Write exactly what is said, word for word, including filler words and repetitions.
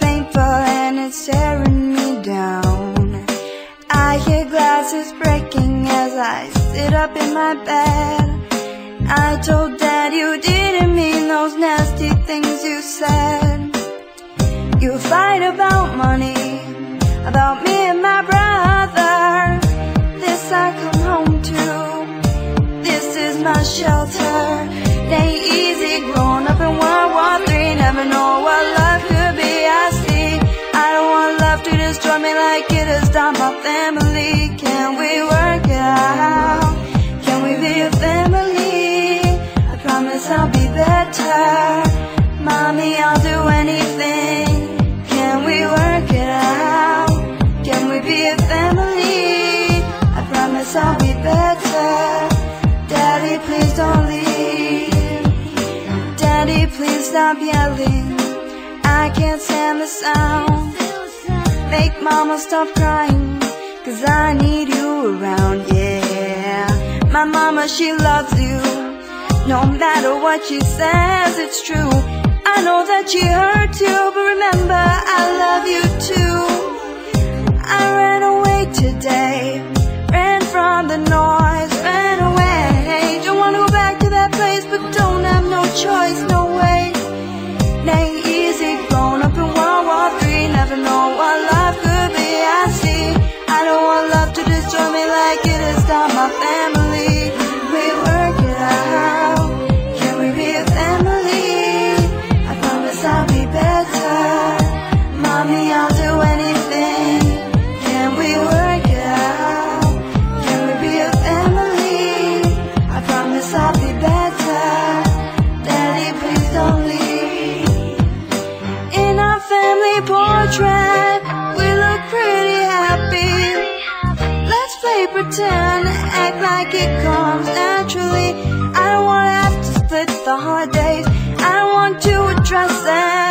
painful and it's tearing me down. I hear glasses breaking as I sit up in my bed. I told Dad you didn't mean those nasty things you said. You fight about money, about me and my brother. This I come home to, this is my shelter. It ain't easy growing up in World War Three. Never know what love could be. I see, I don't want love to destroy me like it has done my family. Can we work it out? Can we be a family? I promise I'll be better. Mommy, I'll do anything. Can we work it out? Can we be a family? I promise I'll be better. Daddy, please don't leave. Daddy, please stop yelling. I can't stand the sound. Make mama stop crying, 'cause I need you around, yeah. My mama, she loves you. No matter what she says, it's true. I know that she hurt you, but remember, I love you too. I ran away today, ran from the noise, ran away. Don't wanna go back to that place, but don't have no choice, no way. It ain't easy growing up in World War Three. Never know what love could be. I see, I don't want love to destroy me like it has done my family. We work it out. Can we be a family? I promise I'll be better. Mommy, I'll do anything. Can we work it out? Can we be a family? I promise I'll be better. Daddy, please don't leave. In our family portrait, we look pretty happy. Let's play pretend, act like it comes naturally. I don't wanna have to split the hard days. I don't want to address them.